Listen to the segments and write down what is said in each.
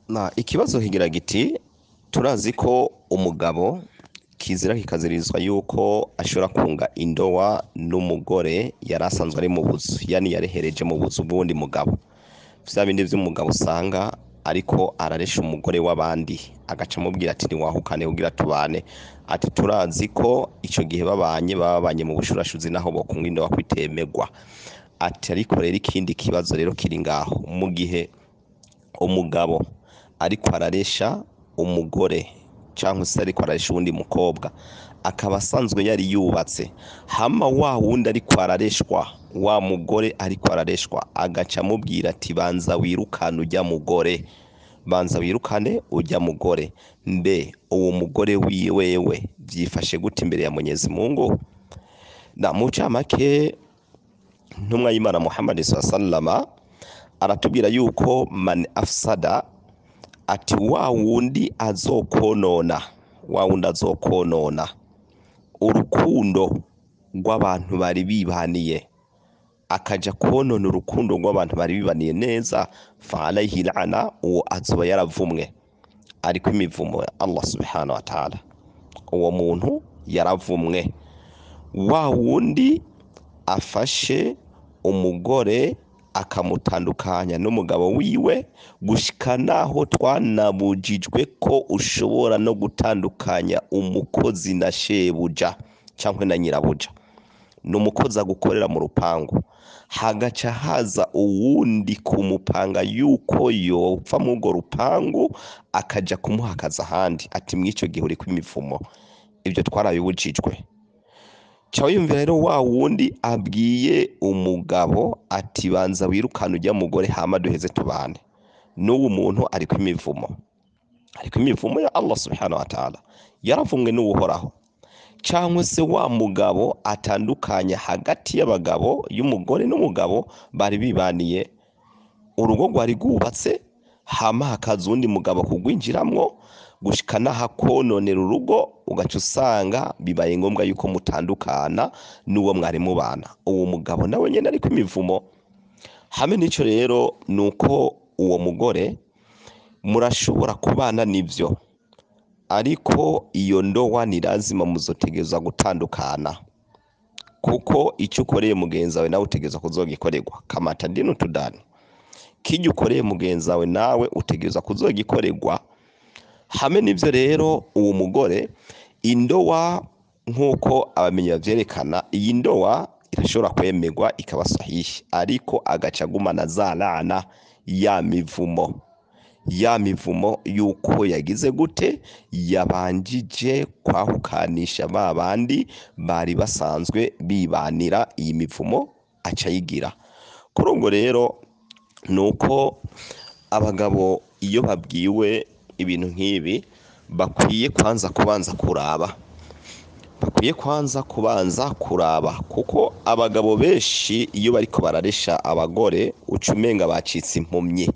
Ikibazo kigira giti turazi ko umugabo kizira kikazirizwa yuko ashobora kunga indowa n'umugore yari asanzwe ari mu buzu, yani yarehereje mu buzu bw'uwundi mugabo. Vya bindi vy'umugabo usanga ariko araresha umugore w'abandi agaca amubwira ati ntiwahukane kugira tubane, ati turazi ko ico gihe babanye mu bushurashuzi naho bokunga indowa kwitemerwa. Ati ariko rero ikindi kibazo rero kiri ngaho, mu gihe umugabo ariko araresha umugore cyangwa se ariko araresha uwundi mukobwa akaba asanzwe yari yubatse, hama wa wundi ariko arareshwa, wa mugore ariko arareshwa agaca amubwira ati banza wirukane ujya mugore, banza wirukane ujya mugore. Mbe uwo mugore wiwewe vyifashe gute imbere ya Mwenyezi Mungu? Mu camake ntumwa y'Imana Muhammad sallallahu aratubwira yuko man afsada, ati wa wundi azokonona urukundo rw'abantu bari bibaniye, akaja konona urukundo rw'abantu bari bibaniye neza, fa alayhi la'ana, uwo azoba yaravumwe, ariko imivumo ya Allah subhanahu wa ta'ala, uwo muntu yaravumwe. Wa wundi afashe umugore akamutandukanya n'umugabo wiwe, gushika naho twanabujijwe ko ushobora no gutandukanya umukozi na shebuja cyangwa na nyirabuja. N'umukozi agukorera mu rupangu, hagaca haza uwundi kumupanga yuko yopfa mu urwo rupangu akaja kumuhakaza ahandi, ati mw'ico gihe uri kw'imivumo. Ibyo twarabibujijwe. Cawiyumvira rero wa wundi abwiye umugabo ati banza wirukane ujya mugore hama duheze tubane, n'uwo muntu ariko imivumo ya Allah subhanahu wa ta'ala, yaravumwe n'uhoraho. Cyangwa se wa mugabo atandukanya hagati y'abagabo, y'umugore n'umugabo bari bibaniye, urugo rwari rwubatse, hama hakaza undi mugabo kugwinjiramwo, gushika nahakononera urugo, ugaca usanga bibaye ngombwa yuko mutandukana n'uwo mwari mubana. Uwo mugabo nawe nyene ariko imivumo. Hamwe n'ico rero nuko uwo mugore murashobora kubana nivyo, ariko iyo ndowa ni lazima muzotegezwa gutandukana, kuko icyo ukoreye mugenzi wawe nawe utegezwa kuzogikorerwa. Kamata ndino tudani, kijya ukoreye mugenzi wawe nawe utegezwa kuzogikorerwa. Hamwe n'ivyo rero uwo mugore, indowa nk'uko abamenyi bavyerekana, iyi ndowa irashobora kwemerwa ikaba sahihi, ariko agaca agumana za lana, ya mivumo yuko yagize gute, yabanjije kwahukanisha ba bandi bari basanzwe bibanira, iyi mivumo aca yigira. Kuri ubwo rero nuko abagabo iyo babwiwe ibintu nk'ibi bakwiye kubanza kuraba, kuko abagabo benshi iyo bariko bararesha abagore ucumenga bacitse impumyi,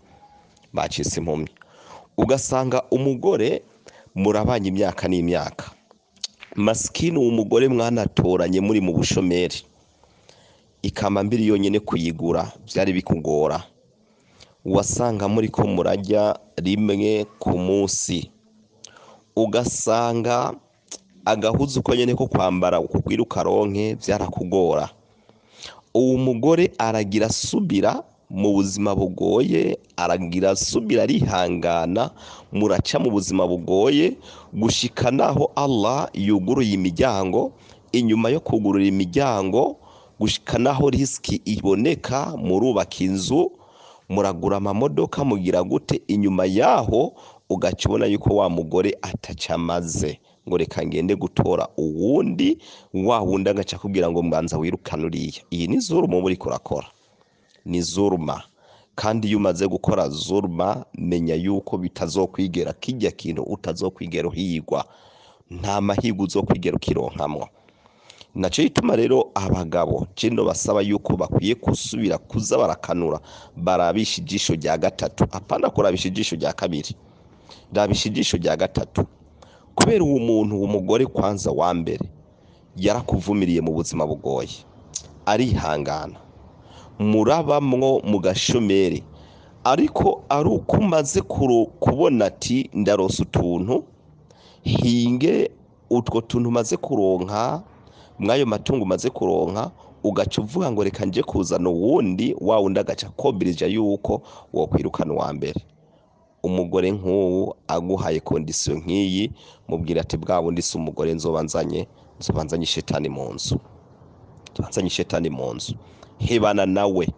ugasanga umugore murabanye imyaka n'imyaka, maskini uwo mugore mwanatoranye muri mu bushomeri, ikamba mbiri yonyene kuyigura vyari bikugora, wasanga muriko murajya rimwe ku munsi, ugasanga agahuzu ko nyene ko kwambara ukubwira ukaronke vyarakugora. Uwo mugore aragira asubira mu buzima bugoye, aragira asubira arihangana, muraca mu buzima bugoye, gushika naho Allah yuguruye imiryango. Inyuma yo kugurura imiryango, gushika naho riski iboneka, murubaka inzu, muragura amamodoka, mugira gute, inyuma yaho ugaca ubona yuko wa mugore atacamaze, ngo reka ngende gutora uwundi, wa wundi agaca kubwira ngo mbanza wirukane uriya. Iyi ni zulma muri kurakora, ni zulma. Kandi iyo umaze gukora zulma, menya yuko bitazokwigera kijya kintu utazokwigera uhigwa, nta mahirwe uzokwigera ukironkamwo. Naco ituma rero abagabo jeno basaba yuko bakwiye kusubira kuza barakanura, barabisha ijisho rya gatatu, apana kurabisha ijisho rya kabiri, rabisha ijisho rya gatatu. Kubera uwo muntu, umugore kwanza wa mbere yarakuvumiriye mu buzima bugoye, arihangana, murabamwo mu gashomeri, ariko ari uko umaze kubona ati ndarose utuntu hinge utwo tuntu umaze kuronka mwayo matungo umaze kuronka ugaca uvuga ngo reka nje kuzana uwundi wa wundi agaca kobirija yuko wokwirukana uwa mbere. Umugore nk'uwu aguhaye kondisiyo nk'iyi mubwira ati bwa bundi si umugore nzobanzanye shetani mu nzu, tubanzanye shetani mu nzu, hebana nawe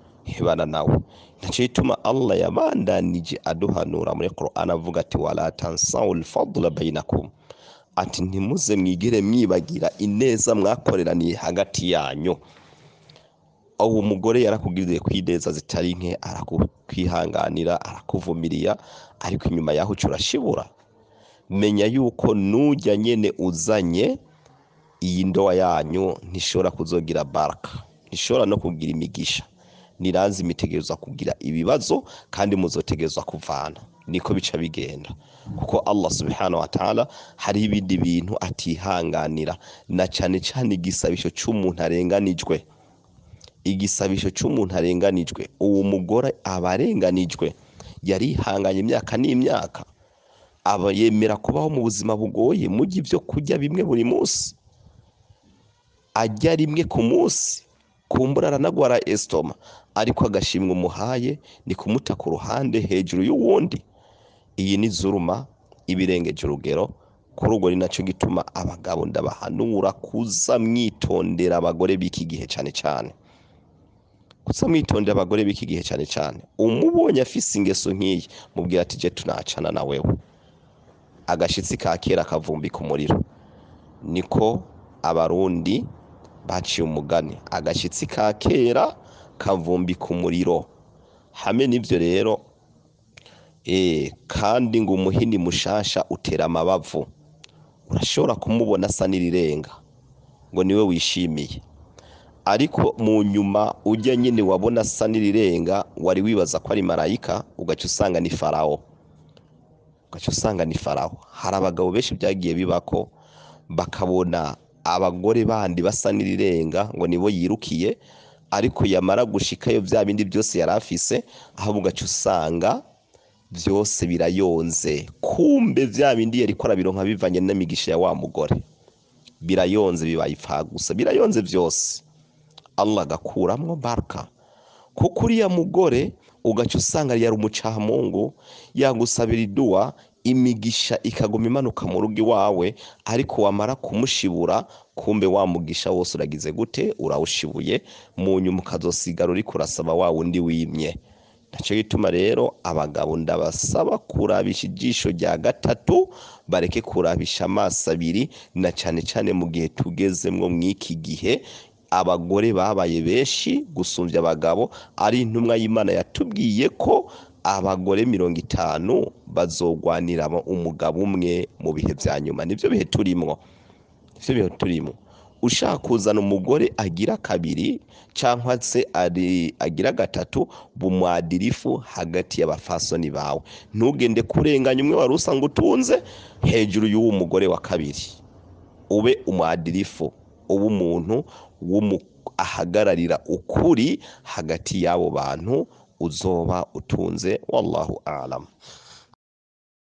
nacyo gituma Allah yabandanije aduhanura muri Qur'an avuga ati wala tansawul fadla bainakum, ati ntimuze mwigire mwibagira ineza mwakoreraniye hagati yanyu. Uwo mugore yarakugiriye kwideza zitari nke, arakwihanganira, arakuvumiriya, ariko inyuma yaho urashibura. Menya yuko nujya nyene uzanye iyi ndoa yanyu ntishobora kuzogira baraka, ntishobora no kugira imigisha, nirazi imitegereza kugira ibibazo kandi muzotegerezwa kuvana. Niko bica bigenda, kuko Allah subhanahu wa ta'ala hari ibindi bintu atihanganira, na cyane cyane igisabisho cy'umuntu arenganijwe. Igisabisho cy'umuntu arenganijwe, uwo mugore abarenganijwe, yarihanganye imyaka n'imyaka, aba yemera kubaho mu buzima bugoye, mujye ibyo kurya bimwe buri munsi, ajya rimwe ku munsi, kumbura aranagwara estoma, ariko agashimwa umuhaye ni kumuta ku ruhande hejuru y'uwundi. Iyi ni zuluma ibirengeje urugero. Kuri ubwo ni nacyo gituma abagabo ndabahanura kuza mwitondera abagore b'iki gihe cyane cyane, kuza mwitondera abagore b'iki gihe cyane cyane. Umubonye afise ingeso nk'iyi mubwira ati je tunacana na wewe, agashitsi ka kera kavumbika umuriro. Niko abarundi baciye umugani, agashitsi ka kera kavumbika umuriro. Hame n'ivyo rero kandi ngo umuhini mushasha utera amabavu. Urashobora kumubona asa n'irirenga ngo niwe wishimiye, ariko mu nyuma ujya nyine wabona asa n'irirenga, wari wibaza ko ari marayika, ugaca usanga ni Farawo. Hari abagabo benshi byagiye bibako bakabona abagore bandi basa n'irirenga ngo nibo yirukiye, ariko yamara gushikayo bya bindi byose yarafise, aho ugaca usanga byose birayonze. Kumbe bya bindi yari kora bironka bivanye n'imigisha ya wa mugore, birayonze, bibaye ipfa gusa, birayonze byose. Allah agakuramwo baraka, kuko uriya mugore ugaca usanga yari umucamungu, yagusabira idua, imigisha ikaguma imanuka mu rugo iwawe, ariko wamara kumushibura, kumbe wa mugisha wose uragize gute, urawushibuye, mu nyuma ukazosigara uri kurasaba wa wundi wimye. Nacyo gituma rero abagabo ndabasaba kurabisha ijisho rya gatatu, bareke kurabisha amaso abiri, na cyane cyane mu gihe tugezemwo mw'iki gihe abagore babaye benshi gusumbya abagabo. Ari intumwa y'Imana yatubwiye ko abagore 50 bazogwanira umugabo umwe mu bihe bya nyuma. Nivyo bihe turimo, ushaka kuzana umugore agira kabiri cyangwa se agira gatatu, bumwadirifu hagati y'abafasoni bawe. Ntugende kurenganya umwe wari usanga utunze hejuru y'uwo mugore wa kabiri, ube umwadirifu, ube umuntu ahagararira ukuri hagati y'abo bantu uzoba utunze. Wallahu a'lam.